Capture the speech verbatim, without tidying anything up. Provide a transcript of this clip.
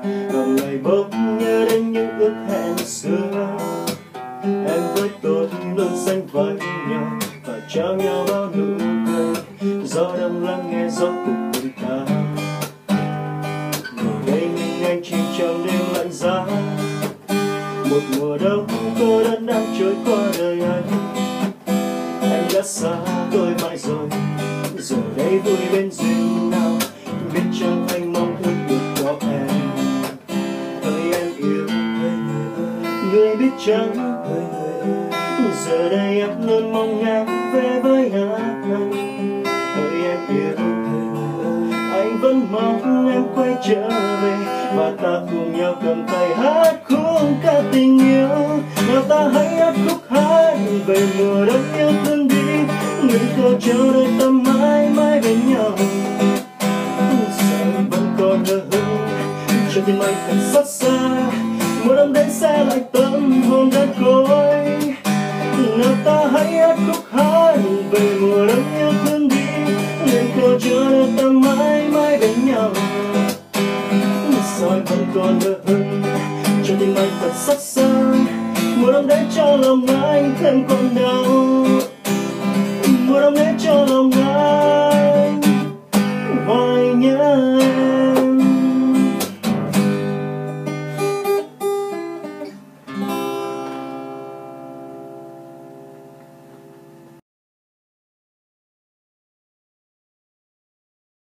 Còn ngày bỗng nhớ đến những ước hẹn xưa. Em với tôi luôn sánh vai nhau và trao nhau bao nụ cười. Gió đông lắng nghe gió cùng đôi ta. Ngồi đây nhìn anh chìm trong đêm lạnh giá. Một mùa đông cô đơn đang trôi qua đời anh. Em đã xa tôi mãi rồi, giờ đây vui bên duyên nào. Biết chăng anh mong ước được có em. Ơi em yêu người biết chăng, giờ đây em luôn mong em về với anh. Ơi em yêu anh vẫn mong em quay trở về, và ta cùng nhau cầm tay hát khúc ca tình yêu. Nào ta hãy hát khúc hát về mùa đông yêu thương đi, nguyện cầu cho đôi ta mãi mãi bên nhau. Sao vẫn còn hờ hững cho tim anh thật xót xa, mùa đông đến sẽ lại tâm hồn đơn côi. Nào ta hãy hát khúc hát về mùa đông yêu thương đi, nguyện cầu cho đôi ta mãi mãi bên nhau. Sao anh vẫn còn hờ hững cho tim anh thật xót xa, mùa đông đến cho lòng anh thêm còn đau. Mùa đông đến cho lòng